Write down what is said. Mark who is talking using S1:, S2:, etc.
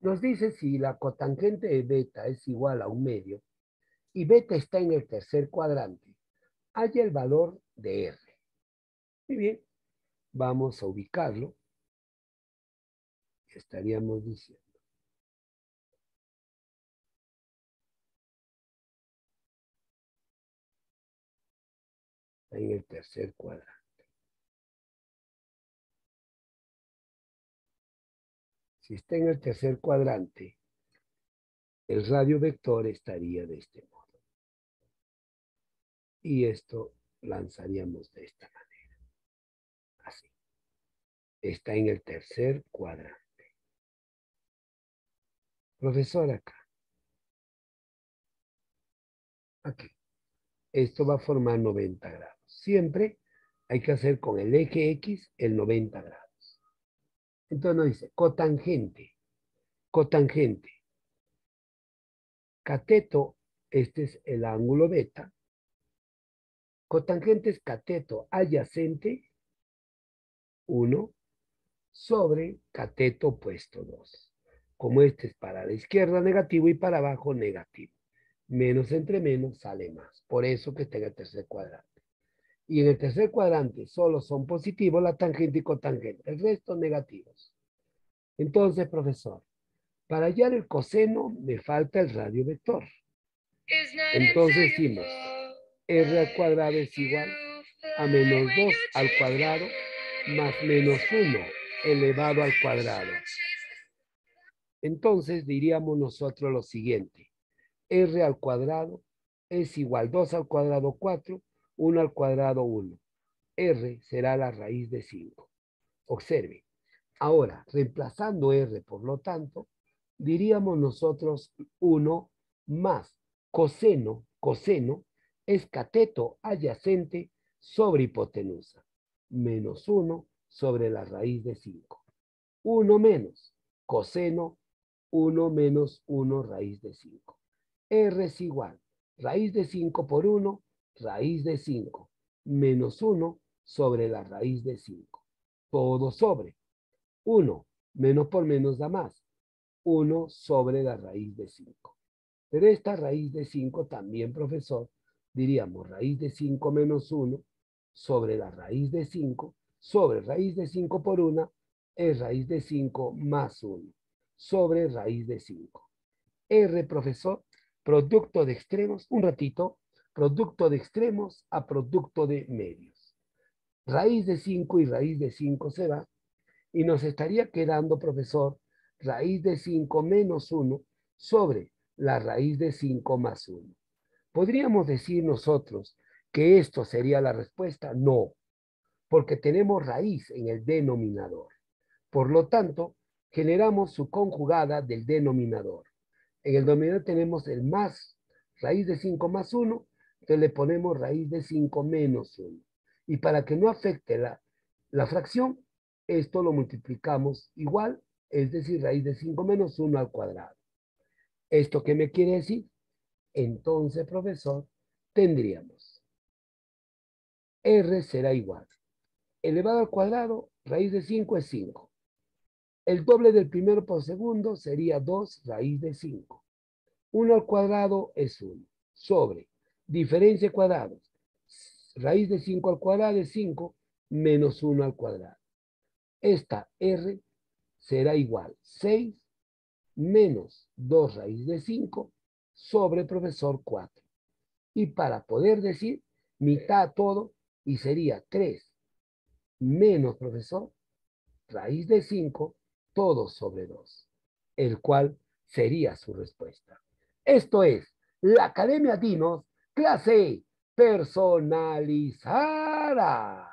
S1: Nos dice si la cotangente de beta es igual a 1/2 y beta está en el tercer cuadrante, halla el valor de R. Muy bien, vamos a ubicarlo. Estaríamos diciendo. Está en el tercer cuadrante. Si está en el tercer cuadrante, el radio vector estaría de este modo. Y esto lanzaríamos de esta manera. Así. Está en el tercer cuadrante. Profesor, acá. Aquí. Esto va a formar 90 grados. Siempre hay que hacer con el eje X el 90 grados. Entonces nos dice cotangente. Cotangente. Cateto, este es el ángulo beta. Cotangente es cateto adyacente 1 sobre cateto opuesto 2. Como este es para la izquierda negativo y para abajo negativo. Menos entre menos sale más. Por eso que está en el tercer cuadrante. Y en el tercer cuadrante solo son positivos la tangente y cotangente. El resto negativos. Entonces, profesor, para hallar el coseno me falta el radio vector. Entonces decimos, r al cuadrado es igual a menos 2 al cuadrado más menos 1 elevado al cuadrado. Entonces diríamos nosotros lo siguiente. R al cuadrado es igual 2 al cuadrado 4, 1 al cuadrado 1. R será la raíz de 5. Observe. Ahora, reemplazando R, por lo tanto, diríamos nosotros 1 más coseno. Coseno es cateto adyacente sobre hipotenusa. Menos 1 sobre la raíz de 5. 1 menos coseno 1 menos 1 raíz de 5. R es igual, raíz de 5 por 1, raíz de 5, menos 1 sobre la raíz de 5. Todo sobre 1, menos por menos da más, 1 sobre la raíz de 5. Pero esta raíz de 5 también, profesor, diríamos raíz de 5 menos 1 sobre la raíz de 5, sobre raíz de 5 por 1, es raíz de 5 más 1, sobre raíz de 5. R, profesor, producto de extremos, un ratito, producto de extremos a producto de medios. Raíz de 5 y raíz de 5 se va y nos estaría quedando, profesor, raíz de 5 menos 1 sobre la raíz de 5 más 1. ¿Podríamos decir nosotros que esto sería la respuesta? No, porque tenemos raíz en el denominador. Por lo tanto, generamos su conjugada del denominador. En el denominador tenemos el más, raíz de 5 más 1, entonces le ponemos raíz de 5 menos 1. Y para que no afecte la fracción, esto lo multiplicamos igual, es decir, raíz de 5 menos 1 al cuadrado. ¿Esto qué me quiere decir? Entonces, profesor, tendríamos R será igual. Elevado al cuadrado, raíz de 5 es 5. El doble del primero por segundo sería 2 raíz de 5. 1 al cuadrado es 1. Sobre diferencia de cuadrados. Raíz de 5 al cuadrado es 5 menos 1 al cuadrado. Esta R será igual 6 menos 2 raíz de 5 sobre profesor 4. Y para poder decir mitad todo, y sería 3 menos profesor raíz de 5 todo sobre 2, el cual sería su respuesta. Esto es la Academia Dinos, clase personalizada.